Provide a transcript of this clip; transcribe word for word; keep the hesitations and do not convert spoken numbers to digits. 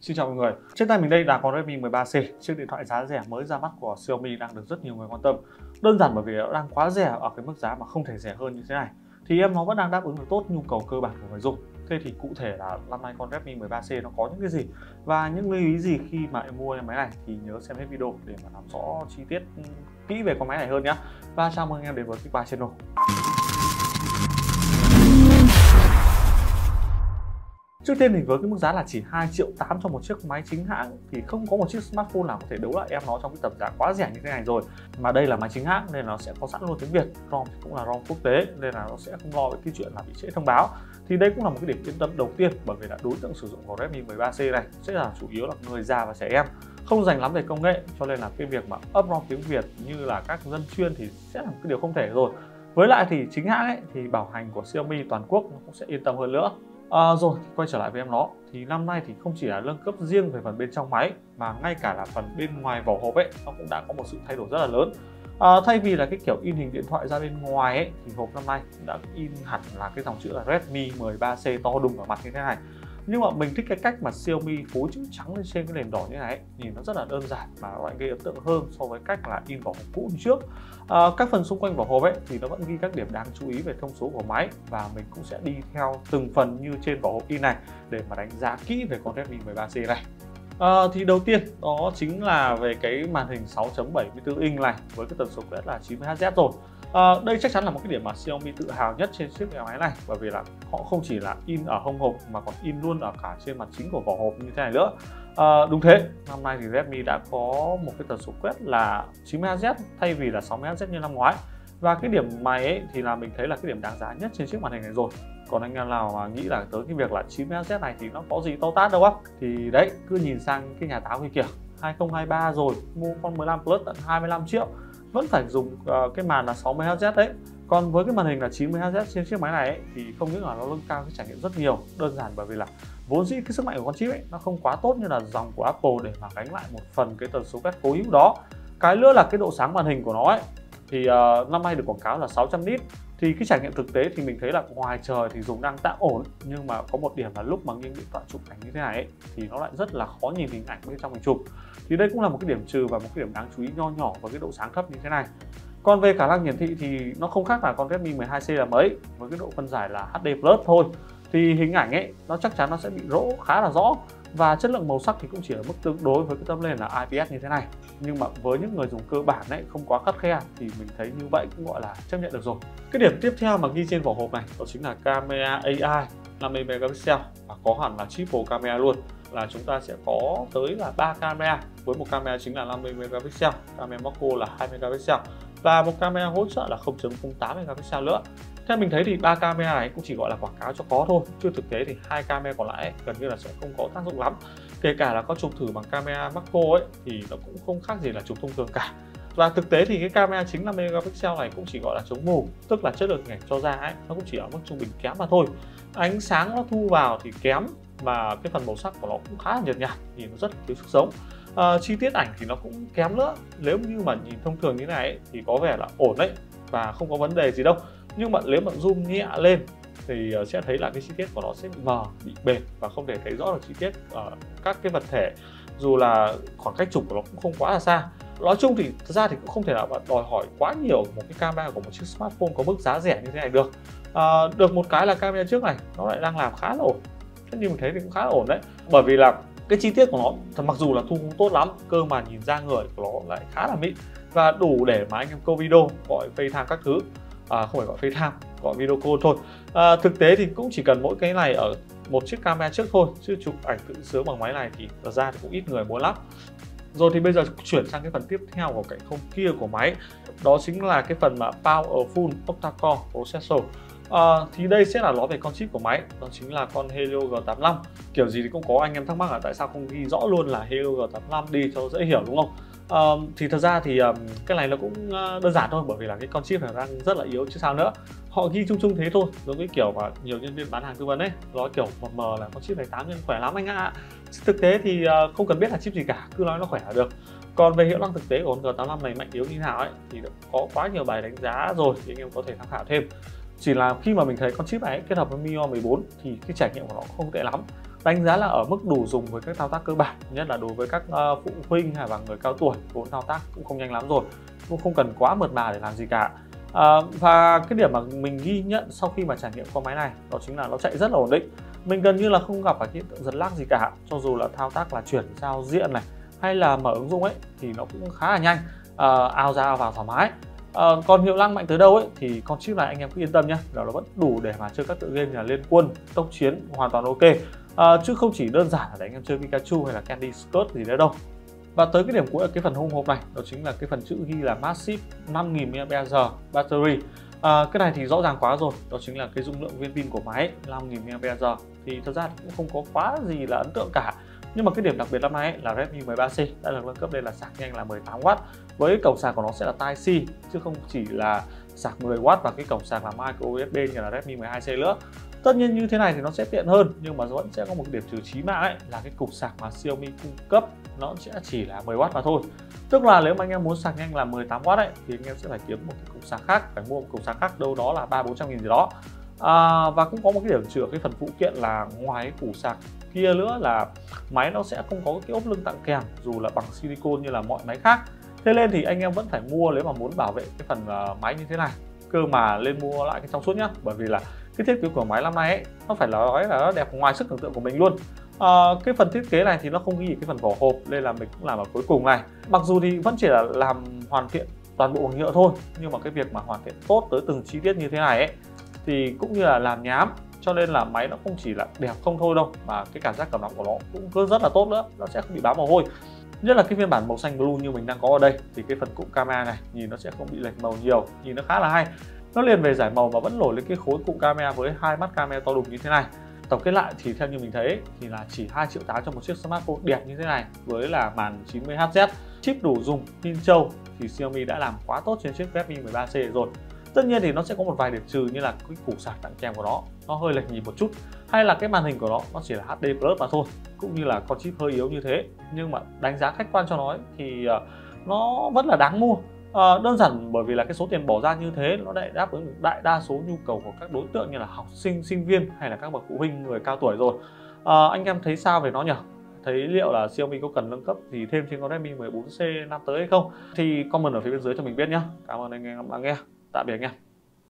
Xin chào mọi người. Trên tay mình đây là con Redmi mười ba C, chiếc điện thoại giá rẻ mới ra mắt của Xiaomi đang được rất nhiều người quan tâm. Đơn giản bởi vì nó đang quá rẻ ở cái mức giá mà không thể rẻ hơn như thế này. Thì em nó vẫn đang đáp ứng được tốt nhu cầu cơ bản của người dùng. Thế thì cụ thể là năm nay con Redmi mười ba C nó có những cái gì và những lưu ý gì khi mà em mua em máy này thì nhớ xem hết video để mà làm rõ chi tiết kỹ về con máy này hơn nhé. Và chào mừng em đến với Kích Bài Channel. Trước tiên thì với cái mức giá là chỉ hai triệu tám cho một chiếc máy chính hãng thì không có một chiếc smartphone nào có thể đấu lại em nó trong cái tầm giá quá rẻ như thế này rồi. Mà đây là máy chính hãng nên nó sẽ có sẵn luôn tiếng Việt, ROM thì cũng là ROM quốc tế nên là nó sẽ không lo về cái chuyện là bị trễ thông báo. Thì đây cũng là một cái điểm yên tâm đầu tiên bởi vì là đối tượng sử dụng của Redmi mười ba C này sẽ là chủ yếu là người già và trẻ em, không dành lắm về công nghệ, cho nên là cái việc mà up ROM tiếng Việt như là các dân chuyên thì sẽ là một cái điều không thể rồi. Với lại thì chính hãng ấy thì bảo hành của Xiaomi toàn quốc nó cũng sẽ yên tâm hơn nữa. À, rồi quay trở lại với em nó thì năm nay thì không chỉ là nâng cấp riêng về phần bên trong máy mà ngay cả là phần bên ngoài vỏ hộp ấy nó cũng đã có một sự thay đổi rất là lớn. À, thay vì là cái kiểu in hình điện thoại ra bên ngoài ấy thì hộp năm nay cũng đã in hẳn là cái dòng chữ là Redmi mười ba C to đùng ở mặt như thế này. Nhưng mà mình thích cái cách mà Xiaomi phối chữ trắng lên trên cái nền đỏ như thế này ấy, nhìn nó rất là đơn giản mà lại gây ấn tượng hơn so với cách là in vỏ hộp cũ như trước. À, các phần xung quanh vỏ hộp ấy thì nó vẫn ghi các điểm đáng chú ý về thông số của máy và mình cũng sẽ đi theo từng phần như trên vỏ hộp in này để mà đánh giá kỹ về con Redmi mười ba C này. À, thì đầu tiên đó chính là về cái màn hình sáu chấm bảy mươi tư inch này với cái tần số quét là chín mươi héc rồi. À, đây chắc chắn là một cái điểm mà Xiaomi tự hào nhất trên chiếc máy này bởi vì là họ không chỉ là in ở hông hộp mà còn in luôn ở cả trên mặt chính của vỏ hộp như thế này nữa. À, đúng thế, năm nay thì Redmi đã có một cái tần số quét là chín mươi héc thay vì là sáu mươi héc như năm ngoái. Và cái điểm này ấy, thì là mình thấy là cái điểm đáng giá nhất trên chiếc màn hình này rồi. Còn anh em nào mà nghĩ là tới cái việc là chín mươi héc này thì nó có gì to tát đâu á, thì đấy cứ nhìn sang cái nhà táo kia kìa, hai không hai ba rồi mua con mười lăm Plus tận hai mươi lăm triệu vẫn phải dùng uh, cái màn là sáu mươi héc đấy. Còn với cái màn hình là chín mươi héc trên chiếc máy này ấy, thì không những là nó nâng cao cái trải nghiệm rất nhiều, đơn giản bởi vì là vốn dĩ cái sức mạnh của con chip ấy nó không quá tốt như là dòng của Apple để mà gánh lại một phần cái tần số quét cố hữu đó. Cái nữa là cái độ sáng màn hình của nó ấy thì uh, năm nay được quảng cáo là sáu trăm nit. Thì cái trải nghiệm thực tế thì mình thấy là ngoài trời thì dùng đang tạm ổn, nhưng mà có một điểm là lúc mà nghiêng điện thoại chụp ảnh như thế này ấy, thì nó lại rất là khó nhìn hình ảnh bên trong mình chụp. Thì đây cũng là một cái điểm trừ và một cái điểm đáng chú ý nho nhỏ với cái độ sáng thấp như thế này. Còn về khả năng hiển thị thì nó không khác là con Redmi mười hai C là mấy, với cái độ phân giải là hát đê plus thôi. Thì hình ảnh ấy nó chắc chắn nó sẽ bị rỗ khá là rõ và chất lượng màu sắc thì cũng chỉ ở mức tương đối với cái tấm nền là i pê ét như thế này. Nhưng mà với những người dùng cơ bản ấy không quá khắt khe thì mình thấy như vậy cũng gọi là chấp nhận được rồi. Cái điểm tiếp theo mà ghi trên vỏ hộp này đó chính là camera a i năm mươi megapixel và có hẳn là triple camera luôn, là chúng ta sẽ có tới là ba camera với một camera chính là năm mươi megapixel, camera macro là hai megapixel và một camera hỗ trợ là không chấm không tám megapixel nữa. Theo mình thấy thì ba camera này cũng chỉ gọi là quảng cáo cho có thôi, chứ thực tế thì hai camera còn lại ấy, gần như là sẽ không có tác dụng lắm. Kể cả là có chụp thử bằng camera macro ấy thì nó cũng không khác gì là chụp thông thường cả. Và thực tế thì cái camera chính năm mươi megapixel này cũng chỉ gọi là chống mù, tức là chất lượng hình ảnh cho ra ấy nó cũng chỉ ở mức trung bình kém mà thôi. Ánh sáng nó thu vào thì kém và cái phần màu sắc của nó cũng khá là nhợt nhạt, nhìn nó rất thiếu sức sống. À, chi tiết ảnh thì nó cũng kém nữa. Nếu như mà nhìn thông thường như này ấy, thì có vẻ là ổn đấy và không có vấn đề gì đâu. Nhưng mà nếu mà zoom nhẹ lên thì sẽ thấy là cái chi tiết của nó sẽ bị mờ, bị bệt và không thể thấy rõ được chi tiết ở các cái vật thể, dù là khoảng cách chụp của nó cũng không quá là xa. Nói chung thì thật ra thì cũng không thể nào bạn đòi hỏi quá nhiều một cái camera của một chiếc smartphone có mức giá rẻ như thế này được. À, được một cái là camera trước này nó lại đang làm khá là ổn, thế nhưng mình thấy thì cũng khá là ổn đấy, bởi vì là cái chi tiết của nó thật mặc dù là thu không tốt lắm, cơ mà nhìn ra người của nó lại khá là mịn và đủ để mà anh em câu video, gọi FaceTime các thứ. À, không phải gọi FaceTime, gọi video call thôi. À, thực tế thì cũng chỉ cần mỗi cái này ở một chiếc camera trước thôi, chứ chụp ảnh tự sướng bằng máy này thì thật ra thì cũng ít người muốn lắm. Rồi thì bây giờ chuyển sang cái phần tiếp theo của cạnh không kia của máy, đó chính là cái phần mà Powerful Octa-core Processor. À, thì đây sẽ là nói về con chip của máy, đó chính là con Helio G tám mươi lăm. Kiểu gì thì cũng có anh em thắc mắc là tại sao không ghi rõ luôn là Helio G tám mươi lăm đi cho dễ hiểu, đúng không? Uh, thì thật ra thì um, cái này nó cũng uh, đơn giản thôi, bởi vì là cái con chip này đang rất là yếu chứ sao nữa. Họ ghi chung chung thế thôi, giống cái kiểu mà nhiều nhân viên bán hàng tư vấn ấy nói kiểu mờ mờ là con chip này tám nhân khỏe lắm anh ạ. Thực tế thì uh, không cần biết là chip gì cả, cứ nói nó khỏe là được. Còn về hiệu năng thực tế của con G tám mươi lăm này mạnh yếu như nào ấy thì có quá nhiều bài đánh giá rồi thì anh em có thể tham khảo thêm. Chỉ là khi mà mình thấy con chip này kết hợp với MIUI mười bốn thì cái trải nghiệm của nó không tệ lắm. đánh giá là ở mức đủ dùng với các thao tác cơ bản, nhất là đối với các uh, phụ huynh hay là người cao tuổi, vốn thao tác cũng không nhanh lắm rồi, cũng không cần quá mượt mà để làm gì cả. À, và cái điểm mà mình ghi nhận sau khi mà trải nghiệm qua máy này đó chính là nó chạy rất là ổn định. Mình gần như là không gặp phải hiện tượng giật lag gì cả, cho dù là thao tác là chuyển giao diện này hay là mở ứng dụng ấy thì nó cũng khá là nhanh, à, ao ra ao vào thoải mái. À, còn hiệu năng mạnh tới đâu ấy thì con chip này anh em cứ yên tâm nhé, là nó vẫn đủ để mà chơi các tựa game như là Liên Quân, Tốc Chiến hoàn toàn ok, à, chứ không chỉ đơn giản là để anh em chơi Pikachu hay là Candy Skirt gì nữa đâu. Và tới cái điểm cuối ở cái phần hông hộp này, đó chính là cái phần chữ ghi là Massive năm nghìn mAh battery. À, cái này thì rõ ràng quá rồi, đó chính là cái dung lượng viên pin của máy năm nghìn mAh, thì thật ra cũng không có quá gì là ấn tượng cả. Nhưng mà cái điểm đặc biệt năm nay ấy, là Redmi mười ba C đã được nâng cấp lên là sạc nhanh là mười tám oát, với cổng sạc của nó sẽ là Type-C chứ không chỉ là sạc mười oát và cái cổng sạc là micro u ét bê như là Redmi mười hai C nữa. Tất nhiên như thế này thì nó sẽ tiện hơn, nhưng mà vẫn sẽ có một điểm trừ chí mạng ấy, là cái cục sạc mà Xiaomi cung cấp nó sẽ chỉ là mười oát mà thôi. Tức là nếu mà anh em muốn sạc nhanh là mười tám oát ấy thì anh em sẽ phải kiếm một cái cục sạc khác, phải mua một cục sạc khác đâu đó là ba bốn trăm nghìn gì đó. À, và cũng có một cái điểm trừ ở cái phần phụ kiện là ngoài cái củ sạc kia nữa là máy nó sẽ không có cái ốp lưng tặng kèm dù là bằng silicon như là mọi máy khác. Thế nên thì anh em vẫn phải mua nếu mà muốn bảo vệ cái phần uh, máy như thế này. Cơ mà lên mua lại cái trong suốt nhá, bởi vì là cái thiết kế của máy năm nay ấy nó phải là nói là nó đẹp ngoài sức tưởng tượng của mình luôn. À, cái phần thiết kế này thì nó không ghi cái phần vỏ hộp nên là mình cũng làm ở cuối cùng này. Mặc dù thì vẫn chỉ là làm hoàn thiện toàn bộ bằng nhựa thôi, nhưng mà cái việc mà hoàn thiện tốt tới từng chi tiết như thế này ấy thì cũng như là làm nhám, cho nên là máy nó không chỉ là đẹp không thôi đâu, mà cái cảm giác cầm nắm của nó cũng rất là tốt nữa, nó sẽ không bị bám mồ hôi. Nhất là cái phiên bản màu xanh blue như mình đang có ở đây thì cái phần cụm camera này nhìn nó sẽ không bị lệch màu nhiều, nhìn nó khá là hay. Nó liền về giải màu mà vẫn nổi lên cái khối cụm camera với hai mắt camera to đùng như thế này. Tổng kết lại thì theo như mình thấy thì là chỉ hai triệu tám cho một chiếc smartphone đẹp như thế này với là màn chín mươi héc, chip đủ dùng, pin trâu thì Xiaomi đã làm quá tốt trên chiếc Redmi mười ba C rồi. Tất nhiên thì nó sẽ có một vài điểm trừ như là cái củ sạc tặng kèm của nó nó hơi lệch nhịp một chút, hay là cái màn hình của nó nó chỉ là hát đê plus mà thôi, cũng như là con chip hơi yếu như thế. Nhưng mà đánh giá khách quan cho nó ấy, thì uh, nó vẫn là đáng mua. Uh, đơn giản bởi vì là cái số tiền bỏ ra như thế nó lại đáp ứng được đại đa số nhu cầu của các đối tượng như là học sinh, sinh viên hay là các bậc phụ huynh, người cao tuổi rồi. Uh, anh em thấy sao về nó nhỉ? Thấy liệu là Xiaomi có cần nâng cấp gì thêm trên con Redmi mười bốn C năm tới hay không? Thì comment ở phía bên dưới cho mình biết nhé. Cảm ơn anh em đã lắng nghe. Tạm biệt anh em.